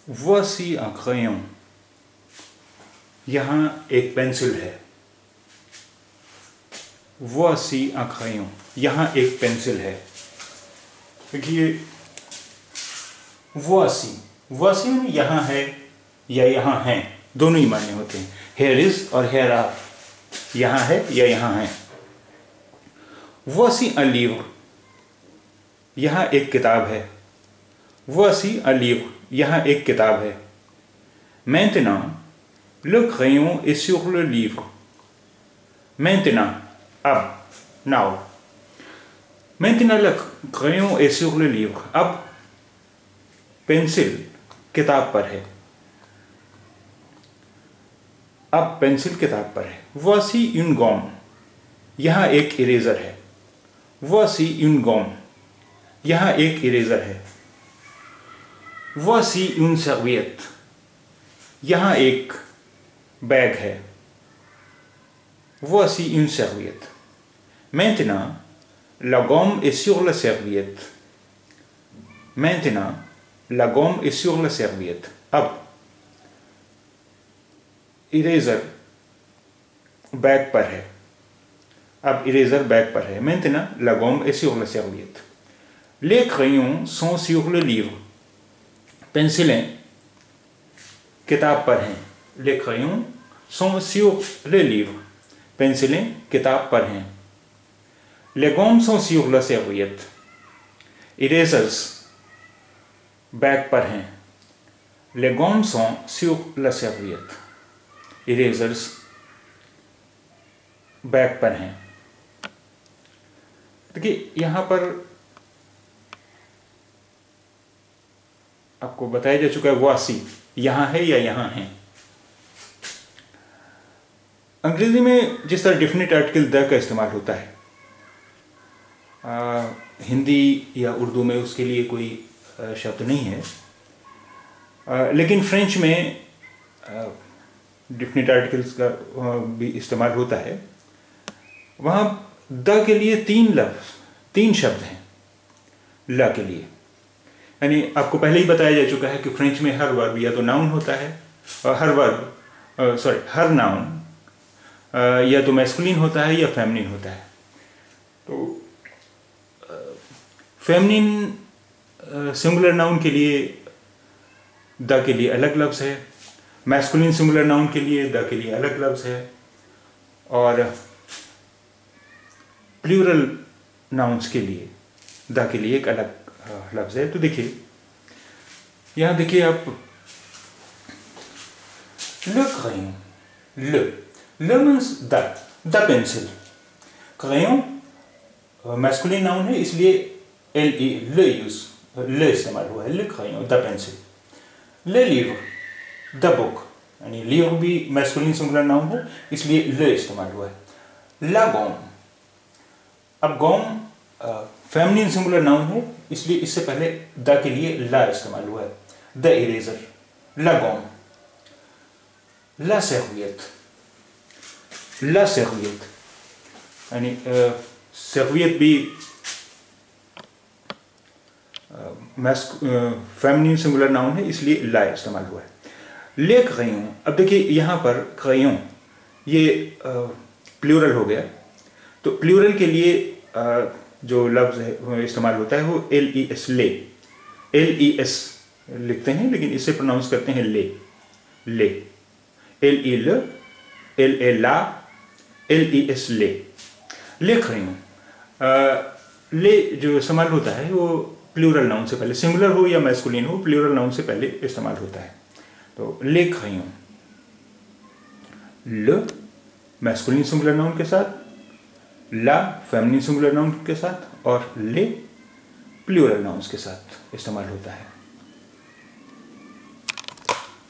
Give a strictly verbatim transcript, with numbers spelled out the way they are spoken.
Voici un crayon. यहाँ एक pencil है. Voici un crayon. यहाँ एक पेंसिल है. देखिए, voici voici में यहाँ है या यहाँ है, दोनों ही मान्य होते हैं. Here is और here are, यहाँ है या यहाँ है. Voici un livre. यहाँ एक किताब है. Voici un livre. यहाँ एक किताब है. Maintenant, le crayon est sur le livre. Maintenant, अब, now. Maintenant, le crayon est sur le livre. अब पेंसिल किताब पर है. अब पेंसिल किताब पर है. Voici une gomme. यहाँ एक इरेजर है. Voici une gomme. यहाँ एक इरेजर है. Voici une serviette. यहाँ एक बैग है. Voici une serviette. Maintenant, la gomme est sur la serviette. Maintenant, la gomme est sur la serviette. अब इरेजर बैग पर है. अब इरेजर बैग पर है. Maintenant, la gomme est sur la serviette. Les crayons sont sur le livre. पेंसिलें किताब पर हैं. Les crayons sont sur le livre. पेंसिलें किताब पर हैं. Les gommes sont sur la serviette. Erasers bag पर हैं. Les gommes sont sur la serviette. Erasers bag पर हैं. देखिए, यहाँ पर आपको बताया जा चुका है voici यहाँ है या यहाँ है. अंग्रेजी में जिस तरह डेफिनेट आर्टिकल द का इस्तेमाल होता है, आ, हिंदी या उर्दू में उसके लिए कोई शब्द नहीं है. आ, लेकिन फ्रेंच में डेफिनेट आर्टिकल्स का भी इस्तेमाल होता है. वहाँ द के लिए तीन लफ्ज तीन शब्द हैं. ला के लिए, यानी आपको पहले ही बताया जा चुका है कि फ्रेंच में हर वर्ब या तो नाउन होता है, और हर वर्ब सॉरी हर नाउन या तो मैस्कुलिन होता है या फेमिनिन होता है. तो फेमिनिन सिंगुलर नाउन के लिए द के लिए अलग लफ्ज़ है. मैस्कुलिन सिंगुलर नाउन के लिए द के लिए अलग लफ्ज़ है. और प्लूरल नाउन्स के लिए द के लिए एक अलग लफ्ज़ है. तो देखिए, यहाँ देखिए आप, le crayon, le le means the the pencil. Crayon masculine noun है, इसलिए एल ई ले यूज ले इस्तेमाल हुआ है. ले क्रेयन द पेंसिल. ले लिव्र द बुक, यानी लिव्र भी मैस्कुलिन सिंगुलर नाउन है, इसलिए ले इस्तेमाल हुआ है. ला गोम, अब गोम फेमिनिन सिंगुलर नाउन है, इसलिए इससे पहले द के लिए ला इस्तेमाल हुआ है. द इरेजर, ला गोम. ला सर्वियत, ला सर्वियत, यानी सर्वियत भी फेमिनिन सिंगुलर नाउन है, इसलिए ला इस्तेमाल हुआ है. ले क्रेयन, अब देखिए यहाँ पर क्रेयन ये प्लूरल हो गया. तो प्लूरल के लिए आ, जो लफ्ज़ है इस्तेमाल होता है वो एल ई एस, ले. एल ई एस लिखते हैं, लेकिन इसे प्रोनाउंस करते हैं ले. ले, एल ई ल, एल ए ला, एल ई एस ले. ले क्रेयन, ले जो इस्तेमाल होता है वो प्लूरल नाउन से पहले, सिंगुलर हो या मैस्कुलिन हो, प्लूरल नाउन से पहले इस्तेमाल होता है. तो ले क्रेयन, ल मैस्कुलिन सिंगुलर नाउन के साथ, ला फेमिनिन सिंगुलर नाउन के साथ, और ले प्लूरल नाउन्स के साथ इस्तेमाल होता है.